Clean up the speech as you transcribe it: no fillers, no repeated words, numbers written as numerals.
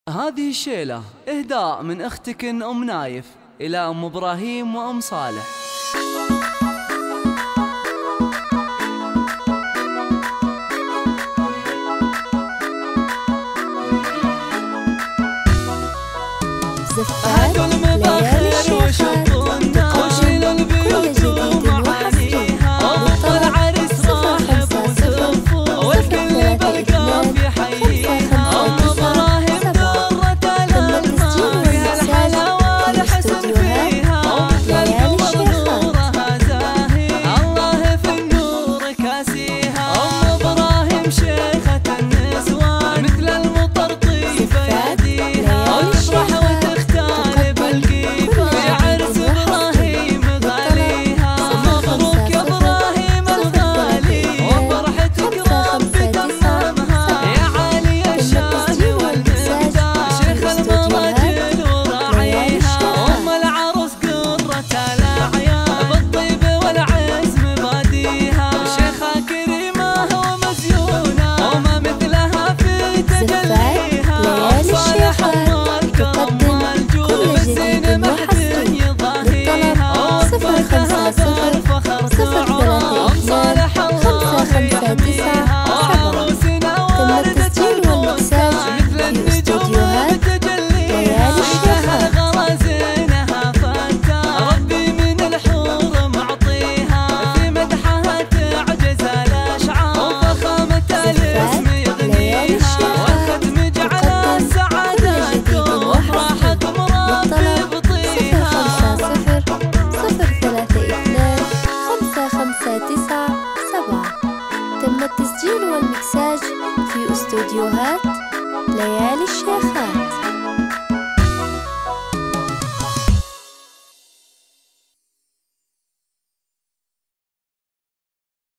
هذه الشيلة إهداء من أختك أم نايف إلى أم إبراهيم وأم صالح. زفات ليالي الشيخات تقدم كل جديد وحصريها. أفضل عرس راحب وزف والكل بالقاف يحييها. أم إبراهيم درة الألماس فيها الحلاوة والحسن فيها. ليالي نورها زاهي الله في النور كاسيها. أم إبراهيم شيخة النسوان مثل المطر طيب يديها. تفرح وتختال بالقيفة في عرس إبراهيم غاليها. مبروك يا إبراهيم الغالي وفرحتك ربي تمامها. يا عالي الشان والمقدار شيخ المراجل وراعيها. أم العروس قرة الأعيان بالطيب والعز مباديها. شيخة كريمة ومزيونة وما مثلها في تجليها. ليالي الشيخات تقدم كل جديد وحصري. للطلب 050 032 559 7. تم التسجيل والمكساج في استوديوهات ليالي الشيخات. غرزينها فتاة ربي من الحور معطيها. في مدحها تعجز الأشعار وفخامة الاسم يغنيها. والختم جعل السعادة تكون وافراحك مربي بطيها. 050 032 559 7. تم التسجيل والمكساج في استوديوهات ليالي الشيخات.